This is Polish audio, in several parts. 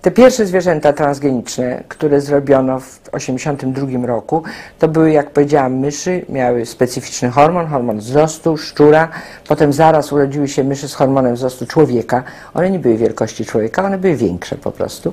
Te pierwsze zwierzęta transgeniczne, które zrobiono w 1982 roku, to były, jak powiedziałam, myszy, miały specyficzny hormon wzrostu, szczura, potem zaraz urodziły się myszy z hormonem wzrostu człowieka. One nie były wielkości człowieka, one były większe po prostu.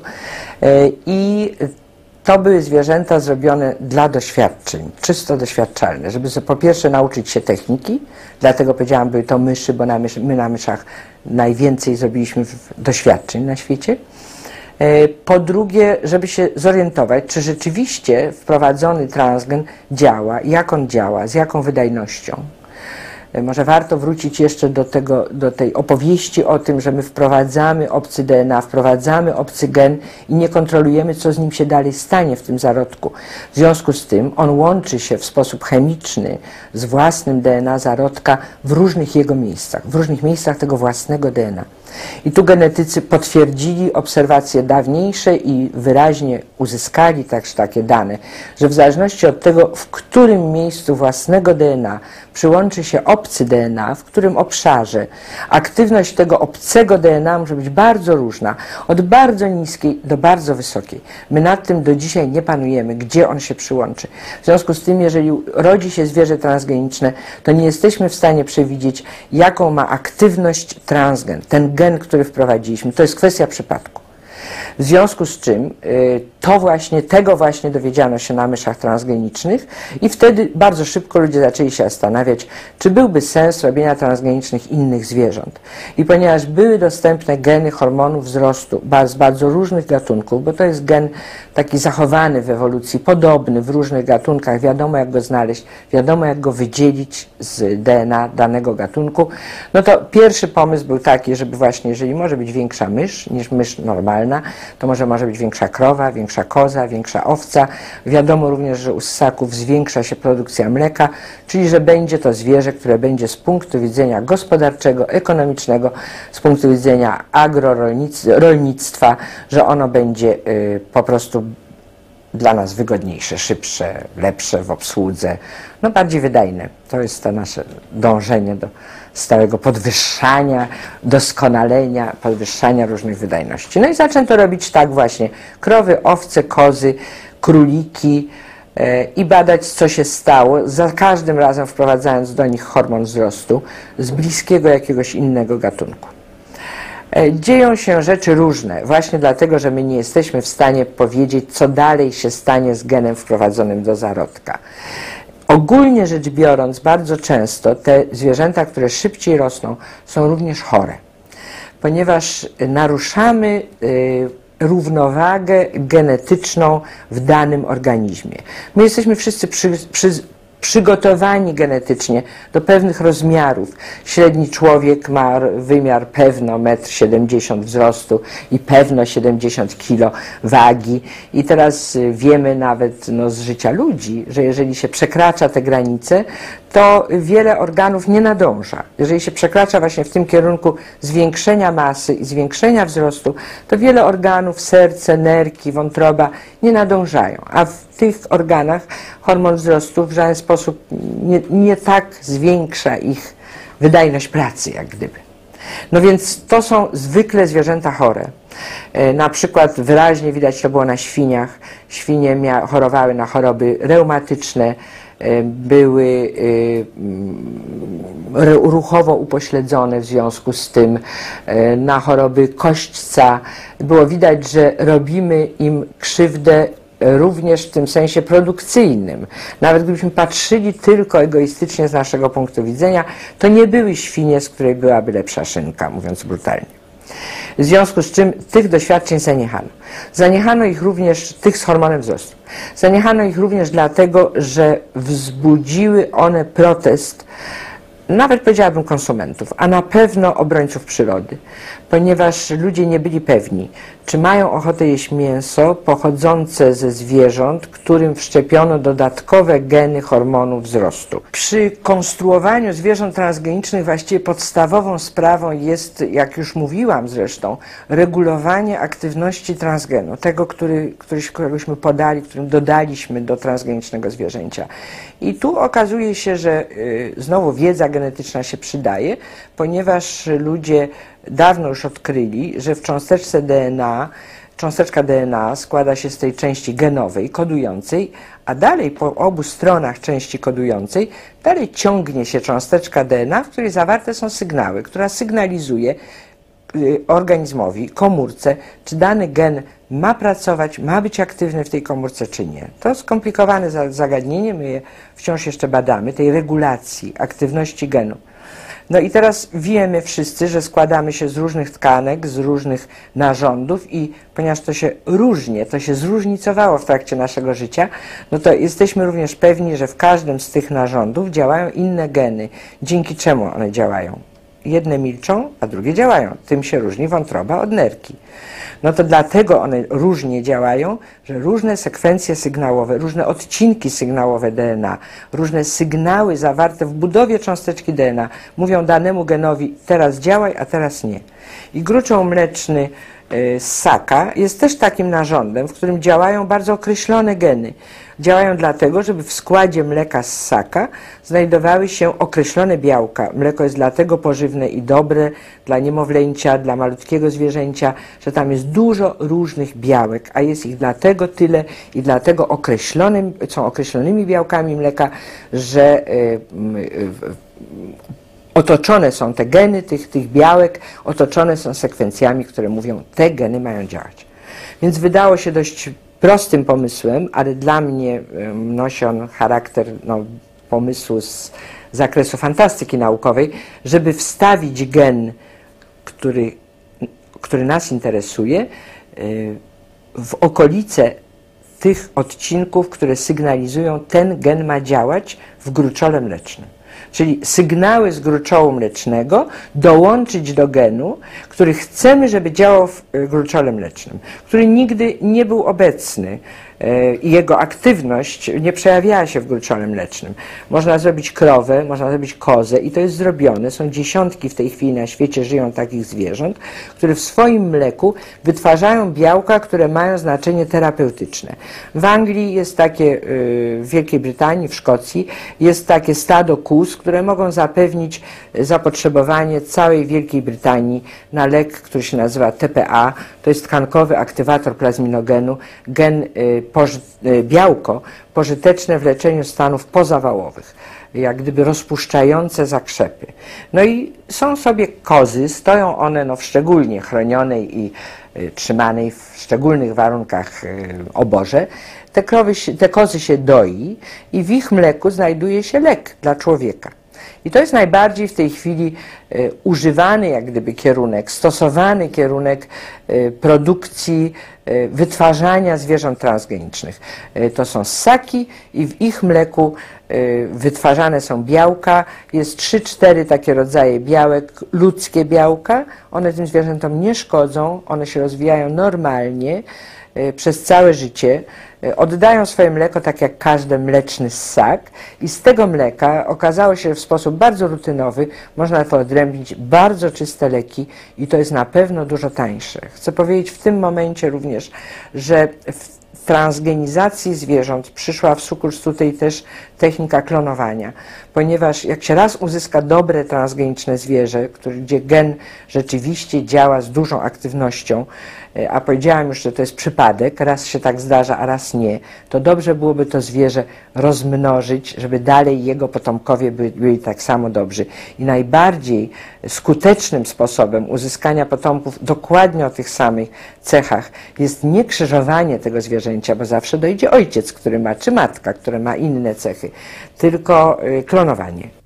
I to były zwierzęta zrobione dla doświadczeń, czysto doświadczalne, żeby po pierwsze nauczyć się techniki, dlatego powiedziałam, były to myszy, bo my na myszach najwięcej zrobiliśmy doświadczeń na świecie. Po drugie, żeby się zorientować, czy rzeczywiście wprowadzony transgen działa, jak on działa, z jaką wydajnością. Może warto wrócić jeszcze do tej opowieści o tym, że my wprowadzamy obcy DNA, wprowadzamy obcy gen i nie kontrolujemy, co z nim się dalej stanie w tym zarodku. W związku z tym on łączy się w sposób chemiczny z własnym DNA zarodka w różnych jego miejscach, w różnych miejscach tego własnego DNA. I tu genetycy potwierdzili obserwacje dawniejsze i wyraźnie uzyskali także takie dane, że w zależności od tego, w którym miejscu własnego DNA przyłączy się obcy DNA, w którym obszarze, aktywność tego obcego DNA może być bardzo różna, od bardzo niskiej do bardzo wysokiej. My nad tym do dzisiaj nie panujemy, gdzie on się przyłączy. W związku z tym, jeżeli rodzi się zwierzę transgeniczne, to nie jesteśmy w stanie przewidzieć, jaką ma aktywność transgen, ten gen, który wprowadziliśmy. To jest kwestia przypadku. W związku z czym tego właśnie dowiedziano się na myszach transgenicznych i wtedy bardzo szybko ludzie zaczęli się zastanawiać, czy byłby sens robienia transgenicznych innych zwierząt. I ponieważ były dostępne geny hormonu wzrostu z bardzo różnych gatunków, bo to jest gen taki zachowany w ewolucji, podobny w różnych gatunkach, wiadomo jak go znaleźć, wiadomo jak go wydzielić z DNA danego gatunku, no to pierwszy pomysł był taki, żeby właśnie, jeżeli może być większa mysz niż mysz normalna, to może być większa krowa, większa koza, większa owca. Wiadomo również, że u ssaków zwiększa się produkcja mleka, czyli że będzie to zwierzę, które będzie z punktu widzenia gospodarczego, ekonomicznego, z punktu widzenia agrorolnictwa, że ono będzie po prostu dla nas wygodniejsze, szybsze, lepsze w obsłudze, no bardziej wydajne. To jest to nasze dążenie do stałego podwyższania, doskonalenia, podwyższania różnych wydajności. No i zaczęto robić tak właśnie, krowy, owce, kozy, króliki i badać, co się stało, za każdym razem wprowadzając do nich hormon wzrostu z bliskiego jakiegoś innego gatunku. Dzieją się rzeczy różne, właśnie dlatego, że my nie jesteśmy w stanie powiedzieć, co dalej się stanie z genem wprowadzonym do zarodka. Ogólnie rzecz biorąc, bardzo często te zwierzęta, które szybciej rosną, są również chore, ponieważ naruszamy równowagę genetyczną w danym organizmie. My jesteśmy wszyscy przygotowani genetycznie do pewnych rozmiarów. Średni człowiek ma wymiar pewno 1,70 m wzrostu i pewno 70 kg wagi. I teraz wiemy nawet z życia ludzi, że jeżeli się przekracza te granice, to wiele organów nie nadąża. Jeżeli się przekracza właśnie w tym kierunku zwiększenia masy i zwiększenia wzrostu, to wiele organów, serce, nerki, wątroba nie nadążają. A w tych organach hormon wzrostu w żaden sposób nie tak zwiększa ich wydajność pracy, jak gdyby. No więc to są zwykle zwierzęta chore. Na przykład wyraźnie widać to było na świniach. Świnie chorowały na choroby reumatyczne, były ruchowo upośledzone w związku z tym, na choroby kośćca. Było widać, że robimy im krzywdę również w tym sensie produkcyjnym. Nawet gdybyśmy patrzyli tylko egoistycznie z naszego punktu widzenia, to nie były świnie, z której byłaby lepsza szynka, mówiąc brutalnie. W związku z czym tych doświadczeń zaniechano. Zaniechano ich również, tych z hormonem wzrostu. Zaniechano ich również dlatego, że wzbudziły one protest, nawet powiedziałabym konsumentów, a na pewno obrońców przyrody, ponieważ ludzie nie byli pewni, czy mają ochotę jeść mięso pochodzące ze zwierząt, którym wszczepiono dodatkowe geny hormonu wzrostu. Przy konstruowaniu zwierząt transgenicznych właściwie podstawową sprawą jest, jak już mówiłam zresztą, regulowanie aktywności transgenu, tego, któregośmy podali, którym dodaliśmy do transgenicznego zwierzęcia. I tu okazuje się, że znowu wiedza genetyczna się przydaje, ponieważ ludzie dawno już odkryli, że w cząsteczce DNA cząsteczka DNA składa się z tej części genowej, kodującej, a dalej po obu stronach części kodującej dalej ciągnie się cząsteczka DNA, w której zawarte są sygnały, która sygnalizuje organizmowi, komórce, czy dany gen ma pracować, ma być aktywny w tej komórce, czy nie. To skomplikowane zagadnienie, my je wciąż jeszcze badamy, tej regulacji aktywności genu. No i teraz wiemy wszyscy, że składamy się z różnych tkanek, z różnych narządów i ponieważ to się różnie, to się zróżnicowało w trakcie naszego życia, no to jesteśmy również pewni, że w każdym z tych narządów działają inne geny. Dzięki czemu one działają? Jedne milczą, a drugie działają. Tym się różni wątroba od nerki. No to dlatego one różnie działają, że różne sekwencje sygnałowe, różne odcinki sygnałowe DNA, różne sygnały zawarte w budowie cząsteczki DNA mówią danemu genowi teraz działaj, a teraz nie. I gruczoł mleczny ssaka jest też takim narządem, w którym działają bardzo określone geny. Działają dlatego, żeby w składzie mleka ssaka znajdowały się określone białka. Mleko jest dlatego pożywne i dobre dla niemowlęcia, dla malutkiego zwierzęcia, że tam jest dużo różnych białek, a jest ich dlatego tyle i dlatego są określonymi białkami mleka, że otoczone są te geny tych białek, otoczone są sekwencjami, które mówią, te geny mają działać. Więc wydało się dość prostym pomysłem, ale dla mnie nosi on charakter pomysłu z zakresu fantastyki naukowej, żeby wstawić gen, który nas interesuje, w okolice tych odcinków, które sygnalizują, ten gen ma działać w gruczole mlecznym. Czyli sygnały z gruczołu mlecznego dołączyć do genu, który chcemy, żeby działał w gruczole mlecznym, który nigdy nie był obecny i jego aktywność nie przejawiała się w gruczole mlecznym. Można zrobić krowę, można zrobić kozę i to jest zrobione. Są dziesiątki w tej chwili na świecie żyją takich zwierząt, które w swoim mleku wytwarzają białka, które mają znaczenie terapeutyczne. W Anglii jest takie, w Wielkiej Brytanii, w Szkocji jest takie stado kóz, które mogą zapewnić zapotrzebowanie całej Wielkiej Brytanii na lek, który się nazywa TPA. To jest tkankowy aktywator plazminogenu, białko pożyteczne w leczeniu stanów pozawałowych, jak gdyby rozpuszczające zakrzepy. No i są sobie kozy, stoją one w szczególnie chronionej i trzymanej w szczególnych warunkach oborze. Te kozy się doi i w ich mleku znajduje się lek dla człowieka. I to jest najbardziej w tej chwili używany jak gdyby kierunek, stosowany kierunek produkcji, wytwarzania zwierząt transgenicznych. To są ssaki i w ich mleku wytwarzane są białka. Jest 3-4 takie rodzaje białek, ludzkie białka. One tym zwierzętom nie szkodzą, one się rozwijają normalnie przez całe życie, oddają swoje mleko tak jak każdy mleczny ssak i z tego mleka okazało się, że w sposób bardzo rutynowy można to odrębnić bardzo czyste leki i to jest na pewno dużo tańsze. Chcę powiedzieć w tym momencie również, że w transgenizacji zwierząt przyszła w sukurs tutaj też technika klonowania, ponieważ jak się raz uzyska dobre transgeniczne zwierzę, gdzie gen rzeczywiście działa z dużą aktywnością, a powiedziałam już, że to jest przypadek, raz się tak zdarza, a raz nie, to dobrze byłoby to zwierzę rozmnożyć, żeby dalej jego potomkowie byli tak samo dobrzy. I najbardziej skutecznym sposobem uzyskania potomków dokładnie o tych samych cechach jest nie krzyżowanie tego zwierzęcia, bo zawsze dojdzie ojciec, który ma, czy matka, która ma inne cechy, tylko klonowanie.